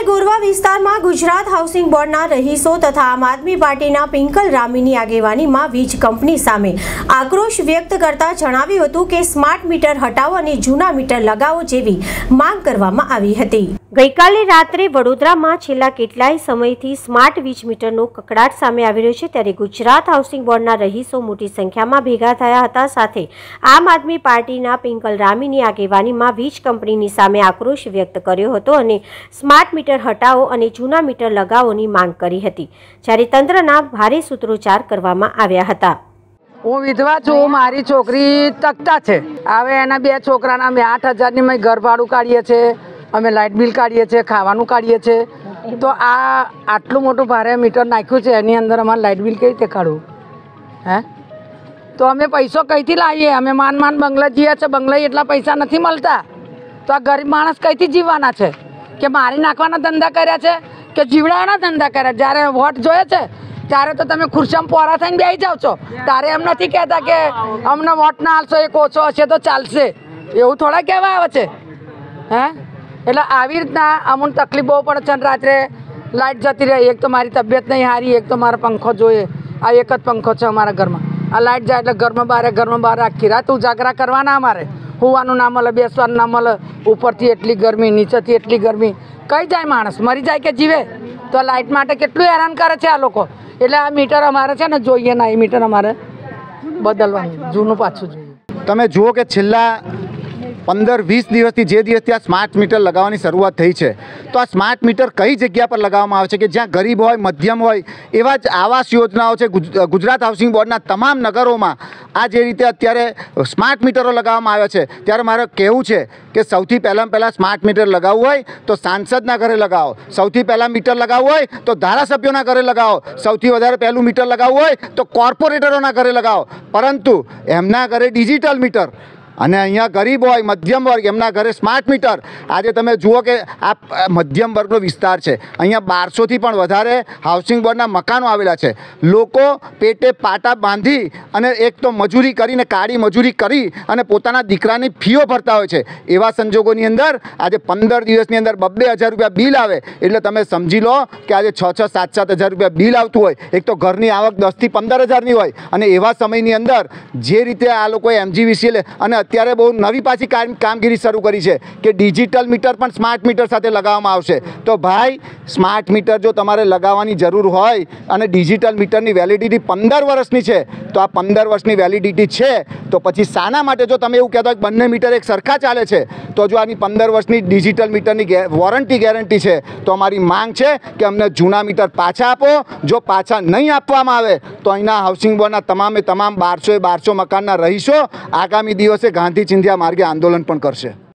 ગોરવા વિસ્તારમાં ગુજરાત હાઉસિંગ બોર્ડના રહીશો તથા આમ આદમી પાર્ટીના પિંકલ રામીની આગેવાનીમાં વીજ કંપની સામે આક્રોશ વ્યક્ત કરતા જણાવ્યું હતું કે સ્માર્ટ મીટર હટાવો અને જૂના મીટર લગાવો જેવી માંગ કરવામાં આવી હતી। ગઈકાલે રાત્રે વડોદરામાં છેલ્લા કેટલાય સમયથી સ્માર્ટ વીજ મીટરનો કકડાટ સામે આવી રહ્યો છે, ત્યારે ગુજરાત હાઉસિંગ બોર્ડના રહીશો મોટી સંખ્યામાં ભેગા થયા હતા। સાથે આમ આદમી પાર્ટીના પિંકલ રામીની આગેવાનીમાં વીજ કંપનીની સામે આક્રોશ વ્યક્ત કર્યો હતો અને સ્માર્ટ મીટર હટાવો અને જૂના મીટર લગાવોની માંગ કરી હતી, જ્યારે તંત્રના ભારે સૂત્રોચ્ચાર કરવામાં આવ્યા હતા। હું વિધવા છું, મારી છોકરી તકતા છે। હવે એના બે છોકરાના અમે 8,000ની મેં ઘર ભાડું કાઢીએ છીએ, અમે લાઇટ બિલ કાઢીએ છીએ, ખાવાનું કાઢીએ છીએ। તો આ આટલું મોટું ભારે મીટર નાખ્યું છે, એની અંદર અમારે લાઇટ બિલ કઈ રીતે કાઢવું? હે તો અમે પૈસો કઈથી લાવીએ? અમે માન બંગલા જીએ છે, બંગલા એટલા પૈસા નથી મળતા, તો આ ગરીબ માણસ કઈથી જીવવાના છે? કે મારી નાખવાના ધંધા કર્યા છે કે જીવડાવાના ધંધા કર્યા? જ્યારે વોટ જોઈએ છે ત્યારે તો તમે ખુરશીમાં પોરા થઈને બેસી જાઓ છો, ત્યારે એમ નથી કહેતા કે અમને વોટ ના આલશો, એક ઓછો હશે તો ચાલશે, એવું થોડા કહેવા આવે છે? હે એટલે આવી રીતના અમને તકલીફ બહુ પડે છે। રાત્રે લાઇટ જતી રહે, એક તો મારી તબિયત નહીં સારી, એક તો મારો પંખો જોઈએ, આ એક જ પંખો છે અમારા ઘરમાં। આ લાઇટ જાય એટલે ઘરમાં બહાર આખી રાત ઉજાગરા કરવાના, અમારે હોવાનું ના મળે, બેસવાનું ના મળે, ઉપરથી એટલી ગરમી, નીચેથી એટલી ગરમી, કઈ જાય માણસ? મરી જાય કે જીવે? તો લાઇટ માટે કેટલું હેરાન કરે છે આ લોકો। એટલે આ મીટર અમારે છે ને જોઈએ ના, એ મીટર અમારે બદલવાનું, જૂનું પાછું જોઈએ। તમે જુઓ કે છેલ્લા 15-20 દિવસથી જે દિવસથી આ સ્માર્ટ મીટર લગાવવાની શરૂઆત થઈ છે, તો આ સ્માર્ટ મીટર કઈ જગ્યા પર લગાવવામાં આવે છે કે જ્યાં ગરીબ હોય, મધ્યમ હોય, એવા જ આવાસ યોજનાઓ છે ગુજરાત હાઉસિંગ બોર્ડના તમામ નગરોમાં આ જે રીતે અત્યારે સ્માર્ટ મીટરો લગાવવામાં આવ્યા છે। ત્યારે મારે કહેવું છે કે સૌથી પહેલાં સ્માર્ટ મીટર લગાવવું હોય તો સાંસદના ઘરે લગાવો, સૌથી પહેલાં મીટર લગાવવું હોય તો ધારાસભ્યોના ઘરે લગાવો, સૌથી વધારે પહેલું મીટર લગાવવું હોય તો કોર્પોરેટરોના ઘરે લગાવો, પરંતુ એમના ઘરે ડિજિટલ મીટર અને અહીંયા ગરીબ હોય, મધ્યમ વર્ગ, એમના ઘરે સ્માર્ટ મીટર। આજે તમે જુઓ કે આ મધ્યમ વર્ગનો વિસ્તાર છે, અહીંયા 1200થી પણ વધારે હાઉસિંગ બોર્ડના મકાનો આવેલા છે। લોકો પેટે પાટા બાંધી અને એક તો મજૂરી કરીને, કાળી મજૂરી કરી અને પોતાના દીકરાની ફીઓ ભરતા હોય છે। એવા સંજોગોની અંદર આજે 15 દિવસની અંદર 2,000 રૂપિયા બિલ આવે, એટલે તમે સમજી લો કે આજે 6,000, 7,000 રૂપિયા બિલ આવતું હોય। એક તો ઘરની આવક 10,000થી 15,000ની હોય, અને એવા સમયની અંદર જે રીતે આ લોકોએ MGVCL અને અત્યારે બહુ નવી પાછી કામગીરી શરૂ કરી છે કે ડિજિટલ મીટર પણ સ્માર્ટ મીટર સાથે લગાવવામાં આવશે। તો ભાઈ, સ્માર્ટ મીટર જો તમારે લગાવવાની જરૂર હોય અને ડિજિટલ મીટરની વેલિડિટી 15 વર્ષની છે, તો આ 15 વર્ષની વેલિડિટી છે તો પછી શાના માટે જો તમે એવું કહેતા હોય કે બંને મીટર એક સરખા ચાલે છે, તો જો આની 15 વર્ષની ડિજિટલ મીટરની વોરંટી ગેરંટી છે, તો અમારી માંગ છે કે અમને જૂના મીટર પાછા આપો। જો પાછા નહીં આપવામાં આવે તો અહીંના હાઉસિંગ બોર્ડના તમામ 1200 મકાનના રહીશો આગામી દિવસે ગાંધી ચિંધ્યા માર્ગે આંદોલન પણ કરશે।